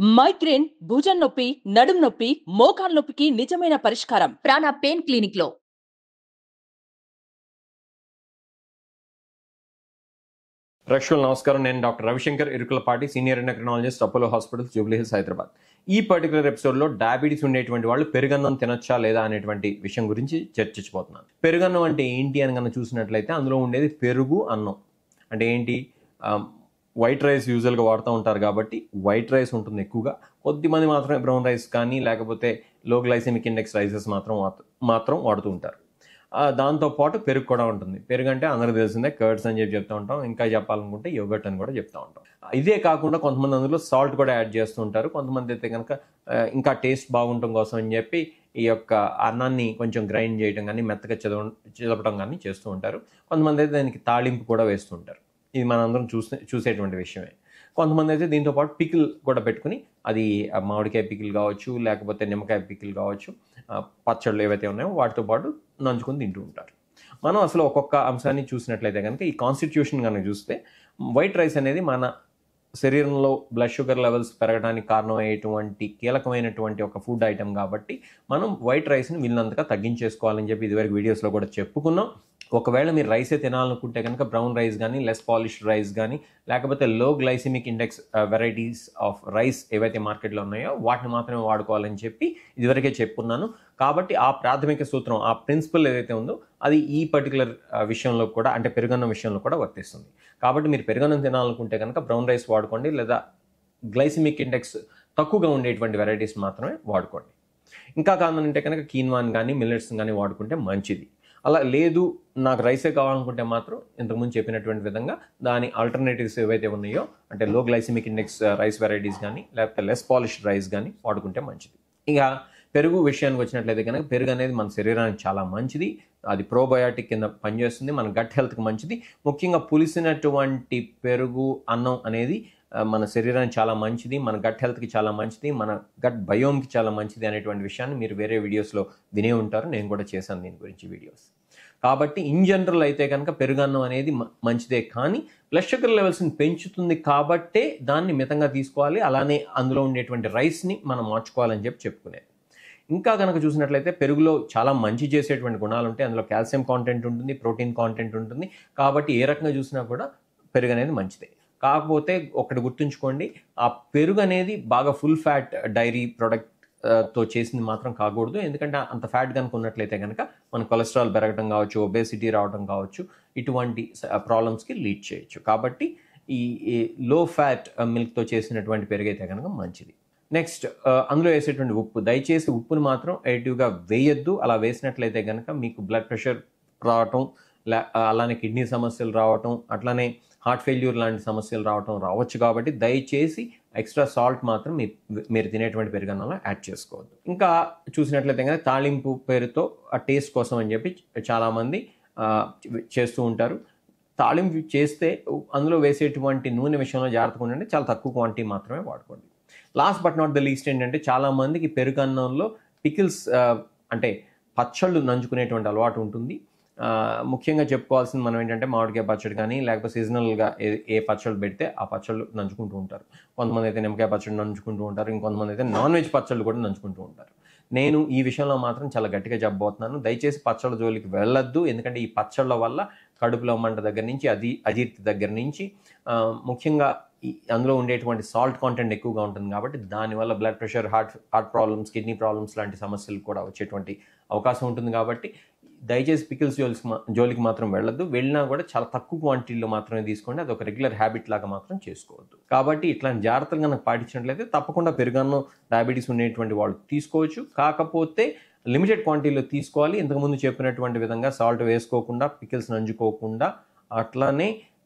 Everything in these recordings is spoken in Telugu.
మైగ్రేన్, భుజం నొప్పి, నడుం నొప్పి, మోకాలు నొప్పికి నిజమైన పరిష్కారం ప్రాణ పెయిన్ క్లినిక్ లో. ప్రేక్షకులు నమస్కారం. నేను doctor Ravishankar, Irukulapati, senior endocrinologist, Apollo hospital, Jubilee Hills, Hyderabad. ఈ పర్టికులర్ ఎపిసోడ్లో డయాబెటీస్ ఉండేటువంటి వాళ్ళు పెరుగన్నం తినొచ్చా లేదా అనేటువంటి విషయం గురించి చర్చించబోతున్నాను. పెరుగన్నం అంటే ఏంటి అని కనుక చూసినట్లయితే అందులో ఉండేది పెరుగు అన్నం. అంటే ఏంటి, వైట్ రైస్ యూజువల్గా వాడుతూ ఉంటారు కాబట్టి వైట్ రైస్ ఉంటుంది ఎక్కువగా. కొద్దిమంది మాత్రమే బ్రౌన్ రైస్ కానీ లేకపోతే లో గ్లైసెమిక్ ఇండెక్స్ రైసెస్ మాత్రం వాడుతూ ఉంటారు. దాంతోపాటు పెరుగు కూడా ఉంటుంది. పెరుగు అంటే అందరికీ తెలిసిందే, కర్డ్స్ అని చెప్తూ ఉంటాం. ఇంకా చెప్పాలనుకుంటే యోగర్ట్ అని కూడా చెప్తూ ఉంటాం. ఇదే కాకుండా కొంతమంది అందులో సాల్ట్ కూడా యాడ్ చేస్తూ ఉంటారు. కొంతమంది అయితే కనుక ఇంకా టేస్ట్ బాగుండటం కోసం అని చెప్పి ఈ యొక్క అన్నాన్ని కొంచెం గ్రైండ్ చేయడం కానీ మెత్తగా చిలపడం కానీ చేస్తూ ఉంటారు. కొంతమంది అయితే దానికి తాళింపు కూడా వేస్తూ ఉంటారు. ఇది మనందరం చూసేటువంటి విషయమే. కొంతమంది అయితే దీంతో పాటు పికిల్ కూడా పెట్టుకుని, అది మామిడికాయ పికిల్ కావచ్చు, లేకపోతే నిమ్మకాయ పికిల్ కావచ్చు, పచ్చళ్ళు ఏవైతే ఉన్నాయో వాటితో పాటు నంచుకొని తింటూ ఉంటారు. మనం అసలు ఒక్కొక్క అంశాన్ని చూసినట్లయితే కనుక ఈ కాన్స్టిట్యూషన్ కనుక చూస్తే వైట్ రైస్ అనేది మన శరీరంలో బ్లడ్ షుగర్ లెవెల్స్ పెరగడానికి కారణమయ్యేటువంటి కీలకమైనటువంటి ఒక ఫుడ్ ఐటమ్ కాబట్టి మనం వైట్ రైస్ని వీళ్ళంతగా తగ్గించేసుకోవాలని చెప్పి ఇదివరకు వీడియోస్లో కూడా చెప్పుకున్నాం. ఒకవేళ మీరు రైసే తినాలనుకుంటే కనుక బ్రౌన్ రైస్ కానీ, లెస్ పాలిష్డ్ రైస్ కానీ, లేకపోతే low glycemic index varieties of rice ఏవైతే మార్కెట్లో ఉన్నాయో వాటిని మాత్రమే వాడుకోవాలని చెప్పి ఇదివరకే చెప్పుకున్నాను. కాబట్టి ఆ ప్రాథమిక సూత్రం, ఆ ప్రిన్సిపల్ ఏదైతే ఉందో అది ఈ పర్టికులర్ విషయంలో కూడా, అంటే పెరుగన్నం విషయంలో కూడా వర్తిస్తుంది. కాబట్టి మీరు పెరుగన్నం తినాలనుకుంటే కనుక బ్రౌన్ రైస్ వాడుకోండి, లేదా గ్లైసిమిక్ ఇండెక్స్ తక్కువగా ఉండేటువంటి వెరైటీస్ మాత్రమే వాడుకోండి. ఇంకా కావాలంటే కనుక కీన్వాన్ కానీ మిల్లెట్స్ కానీ వాడుకుంటే మంచిది. అలా లేదు నాకు రైసే కావాలనుకుంటే మాత్రం ఇంతకుముందు చెప్పినటువంటి విధంగా దాని ఆల్టర్నేటివ్స్ ఏవైతే ఉన్నాయో, అంటే లో గ్లైసిమిక్ ఇండెక్స్ రైస్ వెరైటీస్ కానీ లేకపోతే లెస్ పాలిష్డ్ రైస్ కానీ వాడుకుంటే మంచిది. ఇక పెరుగు విషయానికి వచ్చినట్లయితే కనుక పెరుగు అనేది మన శరీరానికి చాలా మంచిది. అది ప్రోబయాటిక్ కింద పనిచేస్తుంది, మన గట్ హెల్త్కి మంచిది. ముఖ్యంగా పులిసినటువంటి పెరుగు అన్నం అనేది మన శరీరానికి చాలా మంచిది, మన గట్ హెల్త్కి చాలా మంచిది, మన గట్ బయోమ్కి చాలా మంచిది అనేటువంటి విషయాన్ని మీరు వేరే వీడియోస్లో వినే ఉంటారు. నేను కూడా చేశాను దీని గురించి వీడియోస్. కాబట్టి ఇన్ జనరల్ అయితే కనుక పెరుగన్నం అనేది మంచిదే, కానీ బ్లడ్ షుగర్ లెవెల్స్ని పెంచుతుంది కాబట్టే దాన్ని మితంగా తీసుకోవాలి. అలానే అందులో ఉండేటువంటి రైస్ని మనం మార్చుకోవాలని చెప్పుకునేది. ఇంకా కనుక చూసినట్లయితే పెరుగులో చాలా మంచి చేసేటువంటి గుణాలు ఉంటాయి. అందులో కాల్షియం కాంటెంట్ ఉంటుంది, ప్రోటీన్ కాంటెంట్ ఉంటుంది. కాబట్టి ఏ రకంగా చూసినా కూడా పెరుగు అనేది మంచిదే. కాకపోతే ఒకటి గుర్తుంచుకోండి, ఆ పెరుగు అనేది బాగా ఫుల్ ఫ్యాట్ డైరీ ప్రోడక్ట్తో చేసింది మాత్రం కాకూడదు. ఎందుకంటే అంత ఫ్యాట్ కనుక ఉన్నట్లయితే కనుక మన కొలెస్ట్రాల్ పెరగడం కావచ్చు, ఒబేసిటీ రావడం కావచ్చు, ఇటువంటి ప్రాబ్లమ్స్కి లీడ్ చేయొచ్చు. కాబట్టి ఈ లో ఫ్యాట్ మిల్క్తో చేసినటువంటి పెరుగు అయితే కనుక మంచిది. నెక్స్ట్, అందులో వేసేటువంటి ఉప్పు, దయచేసి ఉప్పుని మాత్రం ఎడిటివ్గా వేయొద్దు. అలా వేసినట్లయితే కనుక మీకు బ్లడ్ ప్రెషర్ రావటం, అలానే కిడ్నీ సమస్యలు రావటం, అట్లానే హార్ట్ ఫెయిల్యూర్ లాంటి సమస్యలు రావచ్చు. కాబట్టి దయచేసి ఎక్స్ట్రా సాల్ట్ మాత్రం మీరు తినేటువంటి పెరుగన్నంలో యాడ్ చేసుకోవద్దు. ఇంకా చూసినట్లయితే కనుక తాళింపు పేరుతో ఆ టేస్ట్ కోసం అని చెప్పి చాలామంది చేస్తూ ఉంటారు. తాళింపు చేస్తే అందులో వేసేటువంటి నూనె విషయంలో జాగ్రత్తగా ఉండండి, చాలా తక్కువ క్వాంటిటీ మాత్రమే వాడుకోండి. Last but not the least ఏంటంటే చాలామందికి పెరుగన్నంలో పికిల్స్ అంటే పచ్చళ్ళు నంచుకునేటువంటి అలవాటు ఉంటుంది. ముఖ్యంగా చెప్పుకోవాల్సింది మనం ఏంటంటే మామిడికాయ పచ్చడి కానీ లేకపోతే సీజనల్గా ఏ పచ్చళ్ళు పెడితే ఆ పచ్చళ్ళు నంచుకుంటూ ఉంటారు. కొంతమంది అయితే నిమ్మకాయ పచ్చడి నంచుకుంటూ ఉంటారు, ఇంకొంతమంది అయితే నాన్ వెజ్ పచ్చళ్ళు కూడా నంచుకుంటూ ఉంటారు. నేను ఈ విషయంలో మాత్రం చాలా గట్టిగా చెప్పబోతున్నాను, దయచేసి పచ్చళ్ళ జోలికి వెళ్ళొద్దు. ఎందుకంటే ఈ పచ్చళ్ళ వల్ల కడుపులో మంట దగ్గర నుంచి అజీర్తి దగ్గర నుంచి ముఖ్యంగా అందులో ఉండేటువంటి సాల్ట్ కాంటెంట్ ఎక్కువగా ఉంటుంది. కాబట్టి దానివల్ల blood pressure, heart problems, kidney problems లాంటి సమస్యలు కూడా వచ్చేటువంటి అవకాశం ఉంటుంది. కాబట్టి దయచేసి పికిల్స్ జోలికి మాత్రం వెళ్ళొద్దు. వెళ్ళినా కూడా చాలా తక్కువ క్వాంటిటీలో మాత్రమే తీసుకోండి. అది ఒక రెగ్యులర్ హ్యాబిట్ లాగా మాత్రం చేసుకోవద్దు. కాబట్టి ఇట్లాంటి జాగ్రత్తలు కనుక పాటించినట్లయితే తప్పకుండా పెరుగన్నం డయాబెటీస్ ఉండేటువంటి వాళ్ళు తీసుకోవచ్చు. కాకపోతే లిమిటెడ్ క్వాంటిటీలో తీసుకోవాలి. ఇంతకుముందు చెప్పినటువంటి విధంగా సాల్ట్ వేసుకోకుండా, పికిల్స్ నంచుకోకుండా, అట్లానే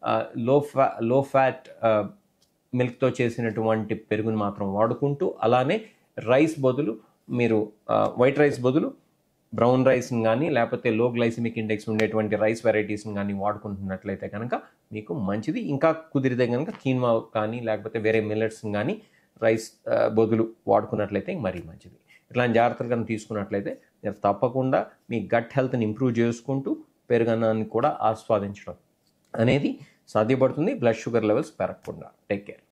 లో ఫ్యాట్ మిల్క్తో చేసినటువంటి పెరుగుని మాత్రం వాడుకుంటూ, అలానే రైస్ బదులు మీరు వైట్ రైస్ బదులు బ్రౌన్ రైస్ని కానీ లేకపోతే లో గ్లైసిమిక్ ఇండెక్స్ ఉండేటువంటి రైస్ వెరైటీస్ని కానీ వాడుకుంటున్నట్లయితే కనుక మీకు మంచిది. ఇంకా కుదిరితే కనుక కీన్వా కానీ లేకపోతే వేరే మిల్లెట్స్ని కానీ రైస్ బదులు వాడుకున్నట్లయితే మరీ మంచిది. ఇట్లాంటి జాగ్రత్తలు కనుక తీసుకున్నట్లయితే మీరు తప్పకుండా మీ గట్ హెల్త్ని ఇంప్రూవ్ చేసుకుంటూ పెరుగన్నాన్ని కూడా ఆస్వాదించడం అనేది సాధ్యపడుతుంది, బ్లడ్ షుగర్ లెవెల్స్ పెరగకుండా. Take care.